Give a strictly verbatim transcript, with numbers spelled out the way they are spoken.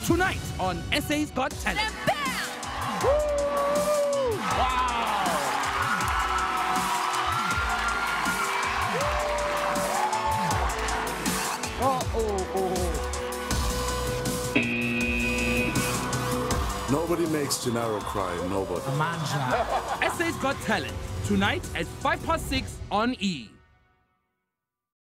Tonight on S A's Got Talent. Woo! Wow! Oh, oh, oh. Nobody makes Gennaro cry, nobody. S A's Got Talent. Tonight at five past six on E!